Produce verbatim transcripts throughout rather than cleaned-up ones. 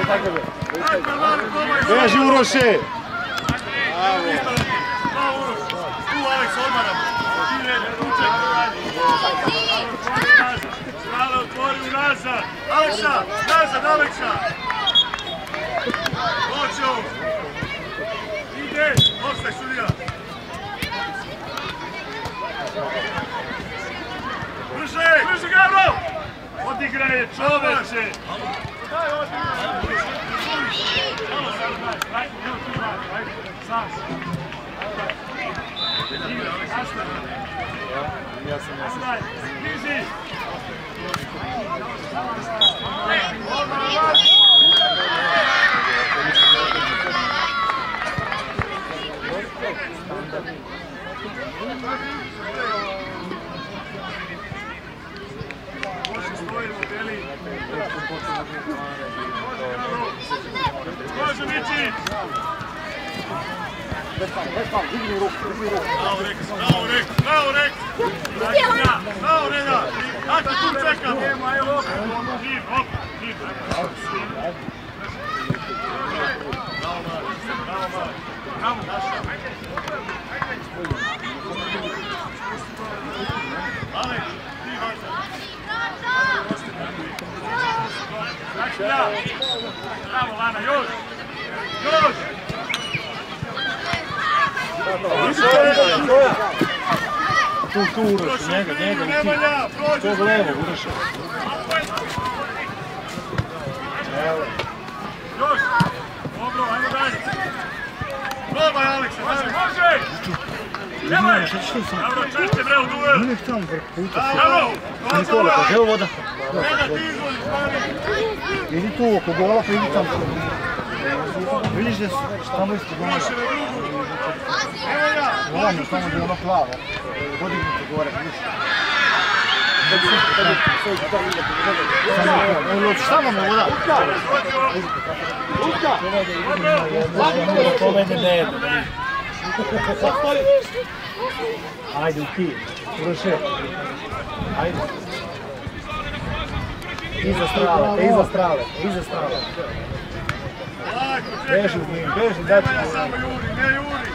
Beži Uroše! Tu Aleks odmaramo. Strale otvori u nazad. Aleksa, nazad Aleksa. Doću. Ide, ostaj sudija. Brže, brže Gavro! Odigraj je čoveče! Daj, odigraj! Samo sam daj, daj, daj, sam sam. Ja sam, ja sam. Daj, bliži! Može Mići! Bravo Reks, bravo Reks, bravo Reks! Bravo Reda! Ako tu čekam! Tim, hop, tim! Bravo Mali, bravo Mali! Bravo naša! Alek, ti važda! Bravo Lana, još! Još! Tu, tu Uroš, njega, njega, ti. To levo, Uroš. Još! Dobro, ajmo dalje! Probaj Aleksa, može, može! Nemoj! Dobro, češće bre u duel! Nije tamo vrh puta. Dobro! Nikola, pa evo voda. Reda, ti izvoli, stani! Idi tu oko gola, pa idi tamo. Vidiš da su tamo isto gola. Evo ja! Gledamo tamo gdje je ono plavo. Podignuti gore, vidiš. Samo me voda. Luka! Pomene ne. Ajde u ti. Uroše. Ajde. Iza strale, iza strale, iza strale. Beži u njim, beži, daj ti Nemanja samo juri, ne juri!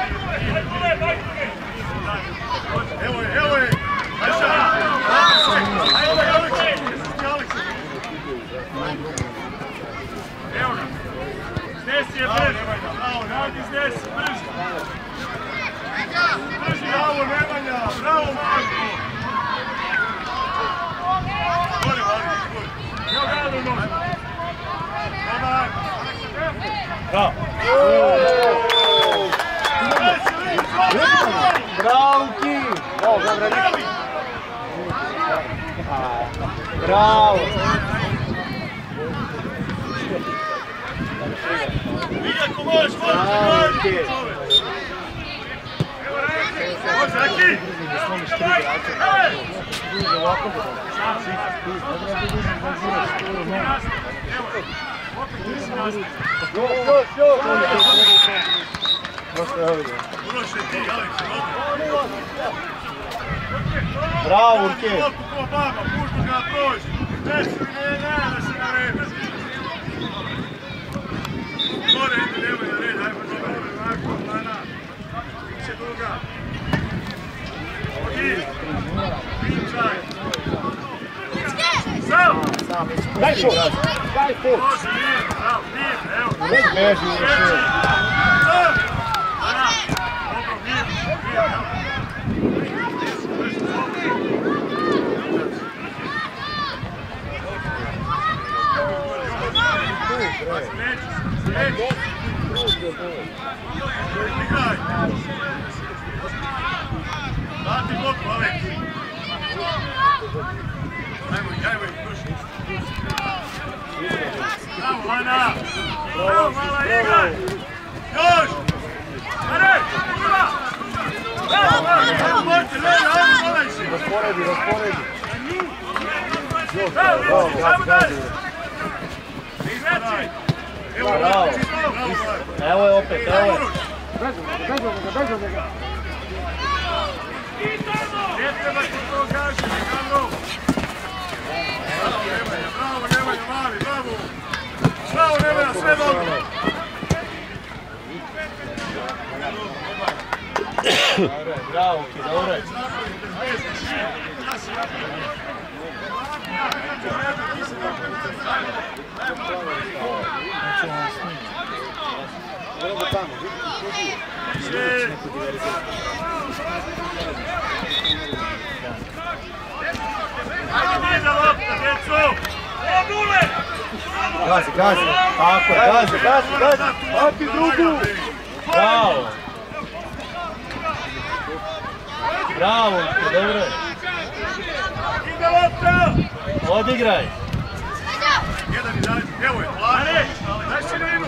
Evo je, evo je! Ajša! Ajde, Aleksa! Aleksa! Evo ga! Snesi je brž! Bravo, radi snesi, brži! Brži, bravo Nemanja! Bravo Marko! Gori, Marko, gori! Evo ga, Ado nož! Dobar! Bravo! Bravo, Ki! Bravo, zabrani! Bravo! Vidi ako možeš, možeš, možeš! Može, Aki! Uroše ti, Aleksa, bravo, Urke! Loptu ko baba, puštu ga prođi! Desi, ne, ne, da se naredi! Gore, ide, nemoj da red, hajmo dobro, ovako, plana! Biće duga! Odi! Pričaj! Sam! Daj šut! Daj šut! Može, mir, bravo, mir, evo! Beži, Uroše! Sam! Ana! Dobro, mir, mir, evo! Igraj! Dati loptu, Aleks! Ajmo, ajmo, duši! Bravo, Lana! Bravo, mala, igraj! Još! Ajde! Ima! Bravo, ajmo, morte, leda, ajmo, molaj si! Rasporedi, rasporedi! Bravo, Vinci, ajmo dalje! Igrači! Evo, bravo! Evo je opet, evo je! Bežamo ga! Ne treba ti to gaži, Gavro! Bravo, Nemanja, bravo, Nemanja, mali, bravo! Bravo, Nemanja! bravo, ok, dobro je. Gazi, gazi, tako je, gazi, gazi, gazi, pati drugu. Bravo. Bravo, dobro je. Odigraj. Jedan i dalje, evo je, Lane, daj širinu.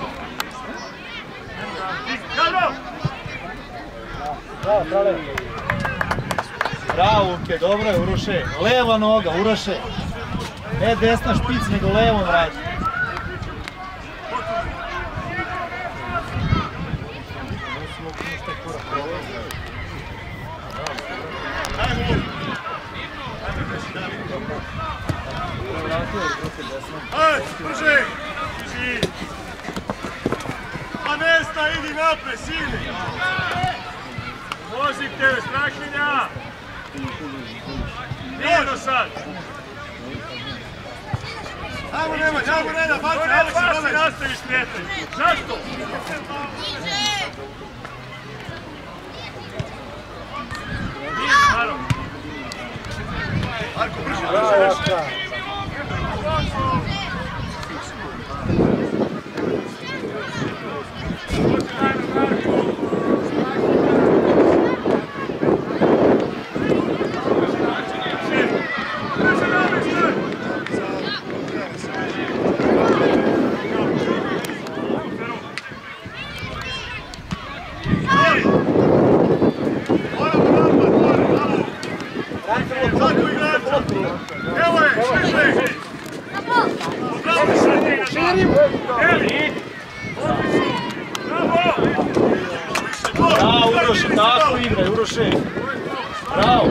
Bravo! Bravo, bravo. Bravo, Uke, dobro je, Uroše. Leva noga, Uroše. Ne desna špic, nego levom radi. Ajde, brže! Panesta, idi napred, sili! Vozi tebe, Strahinja! Nije do sad! Ajmo Nemanja, ajmo Neda, baci, ali se dole! Nastaviš prijatelj! Zašto? Nije, naravno! Marko, brže, brže, brže! Bravo, Uroše, tako igraj, Uroše. Bravo.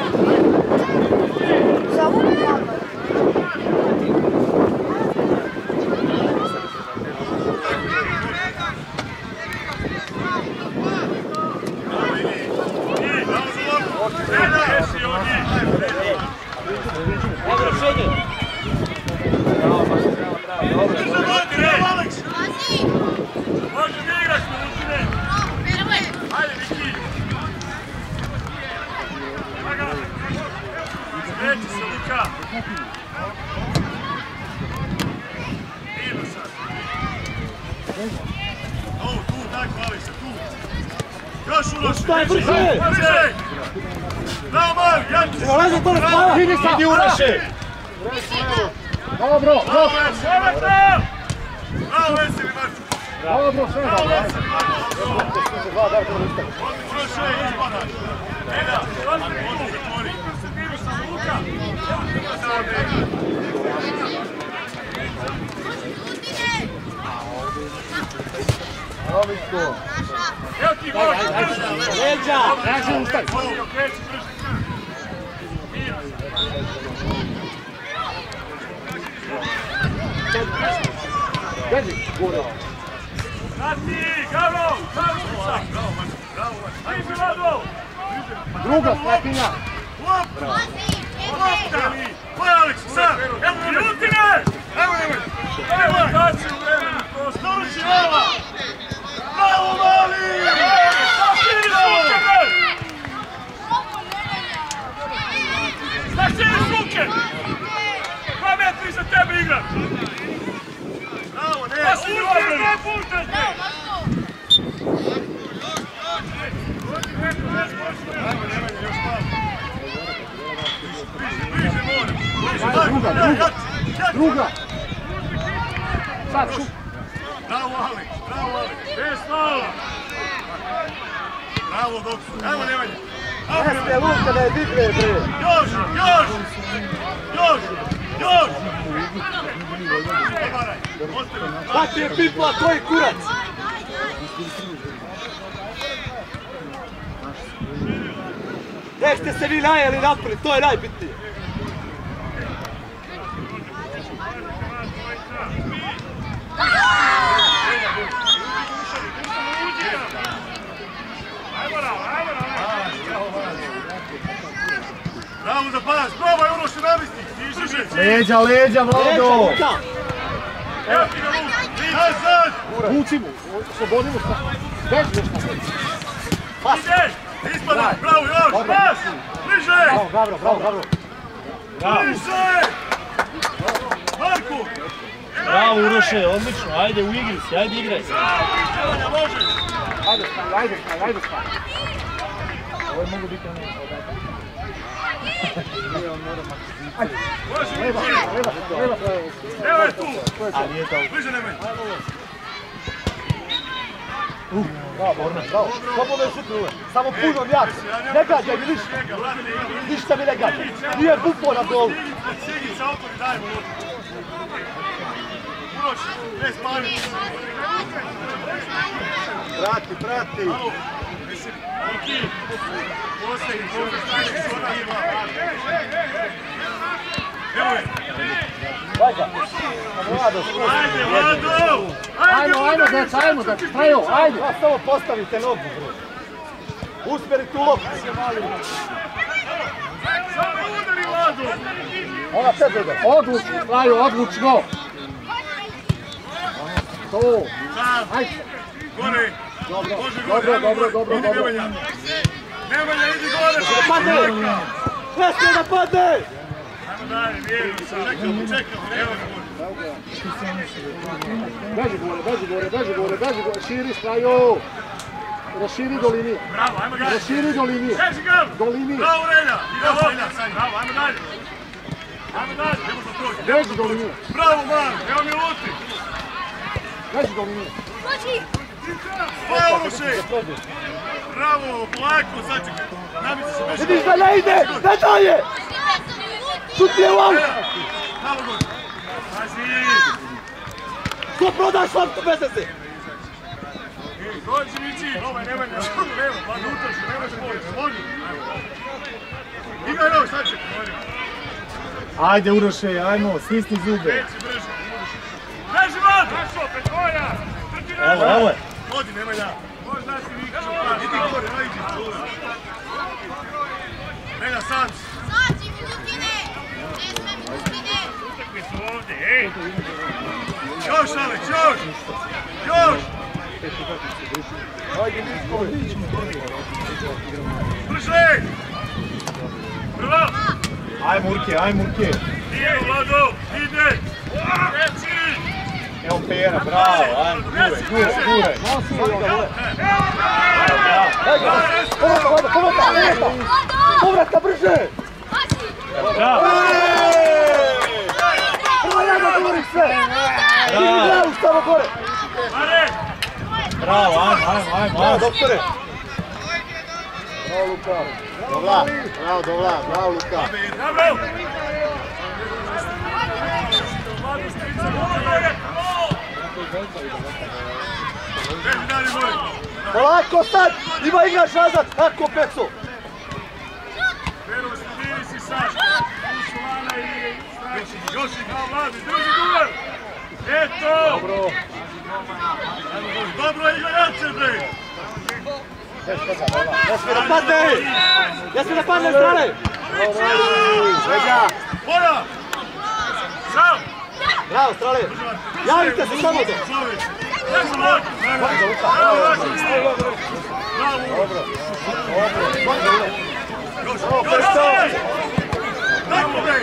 Staj, brže! Bravo, Maju, Janči! Prolazi to na spava! Idi, Uroše! Bravo, bro! Bravo, Veseli! Bravo, Veseli, Marko! Bravo, bro, sve! Bravo, Veseli, Marko! Uroše, ispadaš! Eda, odmah zatvori! Miru sam, Luka! Robićko! Evo ti gol! Leđa! Traži ustaj! Okreći, brži! Gazi! Gore! Nati! Garo! Završica! Bravo, Marko! Bravo, Marko! Ajde, Vlado! Druga, Strahinja! Lopta! Lopta! Ko je Aleks? Sam! Evo mi Lutine! Evo mi! Evo daci u vremenu! Doruči Vala! Bravo, Mali! Zaštiri Suker! Dva metri za tebe igram! Bravo, ne! Pasni Uker, ne puštaš me! Ajmo, Nemanja, još malo! Bliže, moram! Druga, druga! Druga! Sad, šup! Bravo, Aleks! Bravo, Aleks! Desno! Bravo, doktor! Ajmo, Nemanja! Jeste, Luka, da je digne, bre! Još! Još! Još! Još! Pa ti je pipla, tvoj kurac! Nek ste se vi najeli napred, to je najbitnije! Ajmo, ajmo, ajmo! Leđa, leđa, Vlado! Evo ti ga vuci! Nazad! Vuci mu, oslobodi mu šta. Beži još na sve. Pas! Ide! Ispada! Bravo, još! Pas! Bliže! Bravo, Gavro, bravo, Gavro. Bliže! Marku! Bravo Uroše, odlično, ajde u igri si, ajde igraj se. Možeš! Ajde, stani, ajde, stani, ajde, stani. Ovo mogu biti ono odajte. Nije on mora maksimiti. Ajde. Leva, leva, leva, leva. Evo je tu! A nije to. Bliže nemoj! Bravo, Borna, bravo. Slobodno je šutni uvek. Samo puno jak. Ne gađaj mi ništa. Ništa mi ne gađaj. Nije bufo na golu. Sigica otvori, dajmo loptu. Uroš, bez panice. Prati, prati. Mislim, Niki, posljednji, posljednji, zona ima. Evo je. Vajka. Vlado, Ajde, Vlado! Ajmo, ajmo, znači, ajmo, znači, Trajo, ajde. Ja samo postavite nogu, bro. Uspjeri tu loptu. Samo udari, Vlado! Ona tebe da. Odlučno, Trajo, odlučno. To. Ajde. Gore! Dobro, Može gore, dobro, ajmo dobro, gore. dobro, Idi dobro. Nemanja! Nemanja, idi gore! Padne! Ne smije da padne! Ajmo dalje, vjerujem sam. Čekamo, čekamo, evo ga gore. Beži gore, beži gore, beži gore, beži gore. Širi, Trajo. Raširi do linije. Bravo, ajmo dalje. Raširi do linije. Beži ga! Do linije. Bravo, Relja! Idemo, Relja, bravo, ajmo dalje. Ajmo dalje, idemo za prođe. Beži do linije. Bravo, man, evo mi luti. Beži do linije. Bravo, Uroše! Bravo, polako, začekaj. Namici se, beži. Vidiš da ne ide! Ne daje! Šut je u auto! Bravo, gore. Pazi! Ko prodaš loptu bez veze? Dođi, Mići! Ovaj, nemoj na šut, levo, pa da utraši, nemoj se bojiti, može. Igraj novi, sad čekaj. Ajde Uroše, ajmo, stisni zube. Reci, brže. Beži, Vlad! Beži opet, Goja! Trči na Evo, evo je. Vodi, nemoj da. Možda si Mikiću, idi gore, ajde. Relja, sam si. Sađi minutine! Ne sme minutine! Utakmi su ovdje, ej! Još, Aleks, još! Još! Brže! Prvo! Aj Murke, aj Murke. Ide, Vlado! Ide! Reci! Evo Pera, bravo, aj, gure, gure, gure. Povratka, povratka, povratka. Povratka, brže. Bravo! Prvo ja da govorim sve. Idi glavu, samo gore. Mare! Bravo, ajmo, ajmo, ajmo. Bravo, doktore. Bravo, Luka. Dovla, bravo, Dovla, bravo, Luka. Dobro! Beži dalje, gore! Polako sad, ima igraš nazad, tako Peco. Pero, sredini si, Saško! Tu su Ana i Stračić. Još ih kao Vladi, drži duvar! Eto! Dobro. Dobro igra jače, bre! Ne smije da padne! Ne smije da padne strane! Sveđa! Bora! Sam! Bravo, strale! Javite se samo to! Bravo, Laki! Bravo, Laki! Bravo! Dobro. Još! Još! Tako, bre!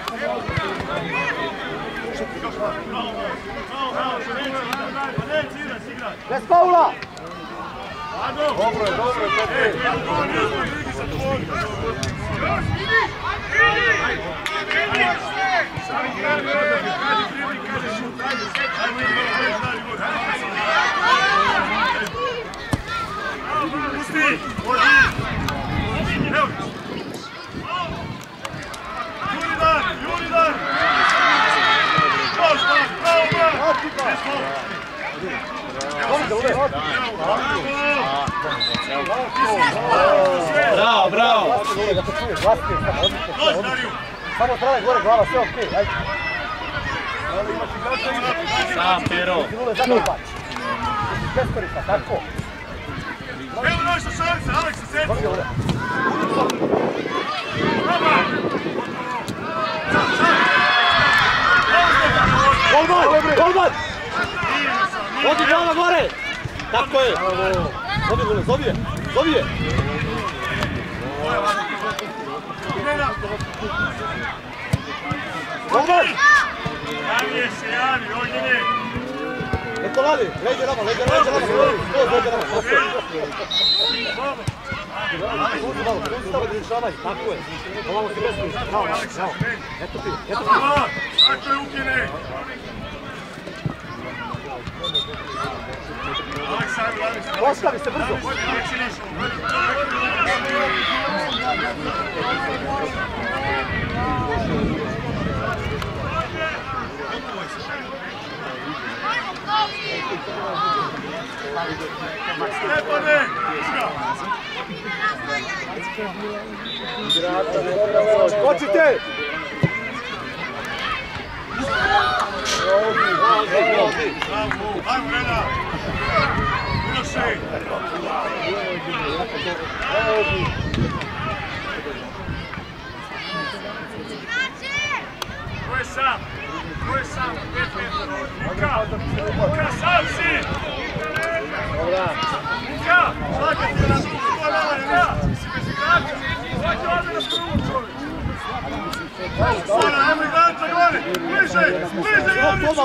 Bravo, bravo, što neće igrati, pa neće igrati, igrati! Bez faula! Ado! Dobro je, dobro je, dobro je. Ej, ja to nismo ligi sa tvojom! Još, idi! Idi! Idi! Sami gradi, gradi, gradi, kaže šut, ajde, ajmo idi, gradi, gradi, gradi. Pusti! Odi! Evo! Juridan, Juridan! Još, dan, bravo, bravo! Bez faula! Bravo, bravo! Da te čuješ, glasnije, samo odlično. Dođi, Dariju! Samo strane gore, glava, sve okej, ajde. Sam, Pero! Nule, zadnji bač. Bez korista, tako. Evo naša šansa, Aleksa, sedi! Dobri ovdje. Bravo! Sad, sad! Golman! Golman! Vodi glava gore! Tako je! Zobi gole, zobi je! Zobi je! Golman! Javi se, javi, ovdje ne. Eto vali, leđe nama, leđe nama, leđe nama, leđe nama, Uzi malo, uzi stava da rješavaj, tako je. Ovamo se beskuviš, bravo, bravo. Eto ti, eto ti. Tako je, ukine. Ostavi se brzo. Stepane! Skočite! Ajmo, Rena! Unoši! Ko je sam? Ko je sam? Luka! Luka, sam si! Luka! Slagati na drugu kola, Rena! Slagati ovdje na prvu čovjek! Sada, ajmo igrača gore! Bliže! Bliže, Janiću!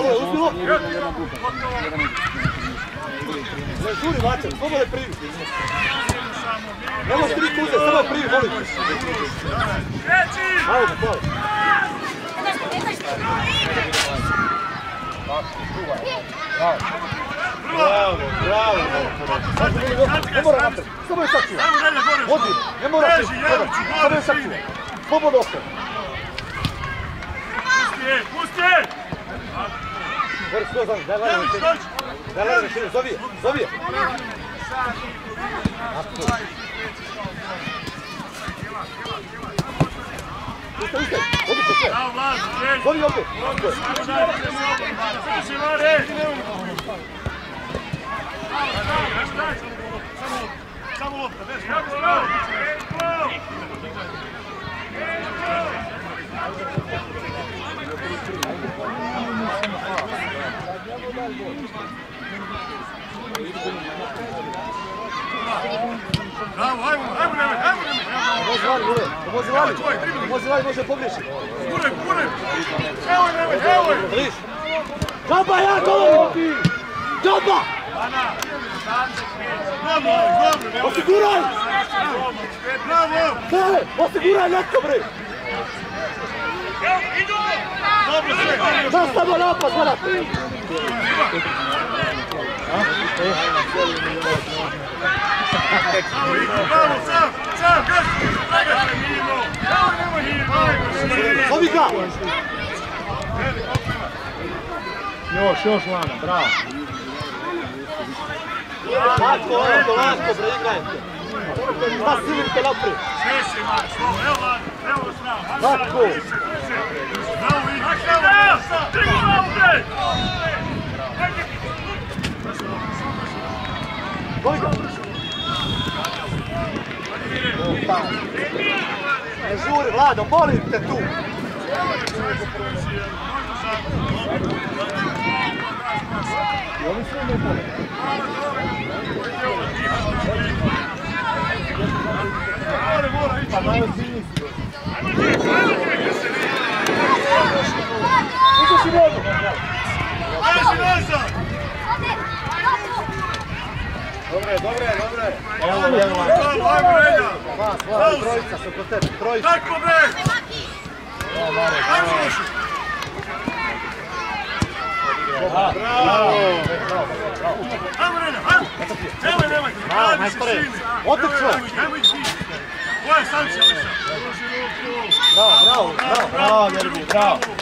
Ne žuri, Vačar, samo je privi. Ne možete vi kuze, samo je privi, molim. Kreći! Malo se poli. Bravo, bravo. Ne mora napred, samo je sačuva. Vodi, ne mora se, samo je sačuva. Slobodno ostaje. Pusti je, pusti je! Gori, sve za njih, daj lajno rečenje. Daj lajno rečenje, zovi je, zovi je. Ustaj, ustaj, odi po sve. Zovi ovdje. Samo lopta, bez, kako spravo! Bravo, ajmo, ajmo, nemoj, ajmo, nemoj! Pomozi Vali, Lule, pomozi Vali, pomozi Vali, može pogriješiti. Guraj, guraj! Evo je, nemoj, evo je! Liš! Džaba, ja govorim! Džaba! Bravo, dobro! Osiguraj! Bravo! Dale, osiguraj netko, bre! Dobro sve! Nastavno napad, gledajte! Bravo, Iko, bravo, sam, sam, gasi! Gasi, Mimo! Evo, nemoj, Mimo! Zovi ga! Još, još Lana, bravo. Lako, lako, lako, bre, igrajte! Šta silite naprijed? Sve si, man, slovo, evo, Lana, evo ga sram! Lako! Bravo, Iko, evo! Trigo, bravo, bre! Zovi ga! Ne žuri, Vlado, molim te tu! Oni su ne boli. Pa najozbiljniji si. Uđe si vodu! Ajde, nazad! Dobre, dobre, dobre! Evo, evo, evo, ajmo, Renja! Vas, Vlado, trojica su kod tebe, trojica! Tako, bre! Ajmo, Loši! Bravo! Ajmo, Renja, ajmo! Evo je, nemojte, radi se s time! Odlično! Nemoj ti! Koja je sankcija, Liša? Bravo, bravo, bravo! Bravo, Derbi, bravo!